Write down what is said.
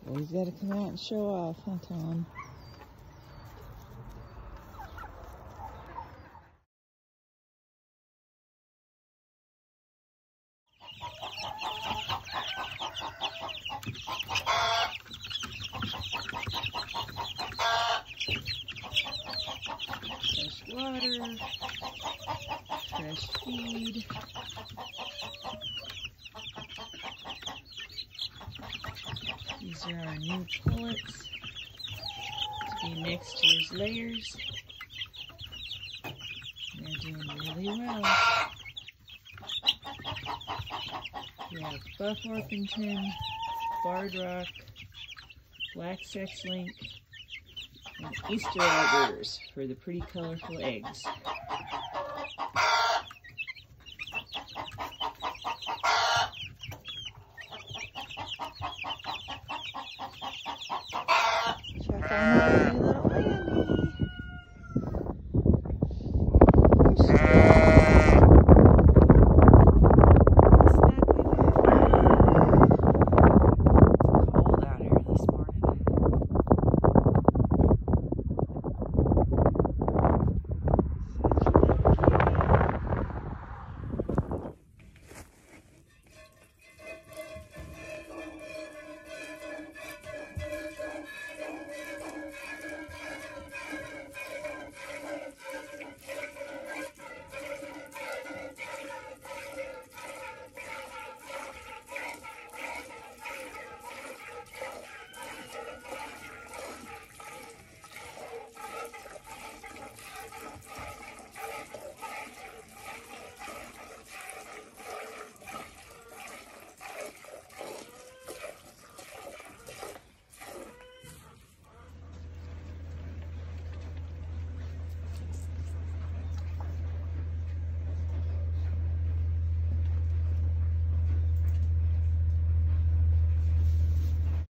Always got to come out and show off, huh, Tom? Fresh water, fresh feed. These are our new pullets to be next year's layers. They're doing really well. We have Buff Orpington, Barred Rock, Black Sex Link, and Easter Eggers for the pretty colorful eggs.